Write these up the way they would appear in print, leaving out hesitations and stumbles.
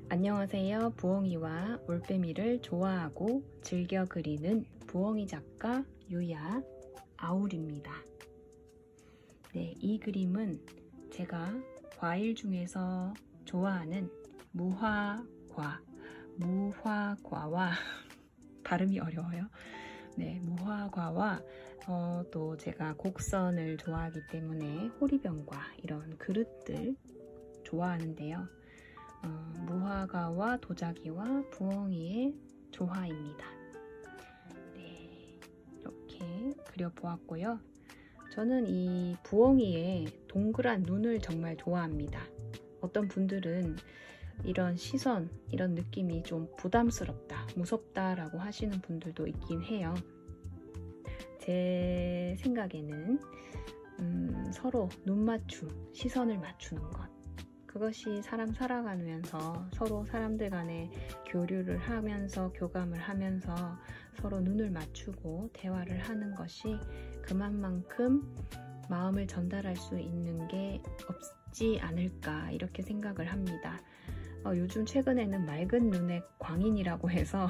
안녕하세요. 부엉이와 올빼미를 좋아하고 즐겨 그리는 부엉이 작가 유야 아울입니다. 네, 이 그림은 제가 과일 중에서 좋아하는 무화과와 발음이 어려워요. 네, 무화과와 또 제가 곡선을 좋아하기 때문에 호리병과 이런 그릇들 좋아하는데요. 무화과와 도자기와 부엉이의 조화입니다. 네, 이렇게 그려보았고요. 저는 이 부엉이의 동그란 눈을 정말 좋아합니다. 어떤 분들은 이런 시선, 이런 느낌이 좀 부담스럽다, 무섭다라고 하시는 분들도 있긴 해요. 제 생각에는 서로 눈 맞춤, 시선을 맞추는 것, 그것이 사람 살아가면서 서로 사람들 간에 교류를 하면서 교감을 하면서 서로 눈을 맞추고 대화를 하는 것이 그만큼 마음을 전달할 수 있는 게 없지 않을까 이렇게 생각을 합니다. 요즘 최근에는 맑은 눈의 광인이라고 해서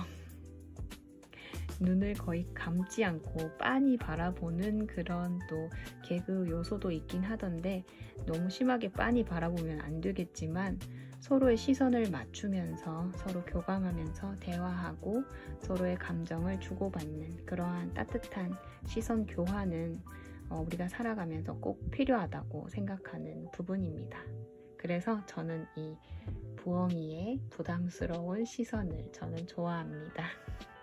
눈을 거의 감지 않고 빤히 바라보는 그런 또 개그 요소도 있긴 하던데 너무 심하게 빤히 바라보면 안 되겠지만 서로의 시선을 맞추면서 서로 교감하면서 대화하고 서로의 감정을 주고받는 그러한 따뜻한 시선 교환은 우리가 살아가면서 꼭 필요하다고 생각하는 부분입니다. 그래서 저는 이 부엉이의 부담스러운 시선을 저는 좋아합니다.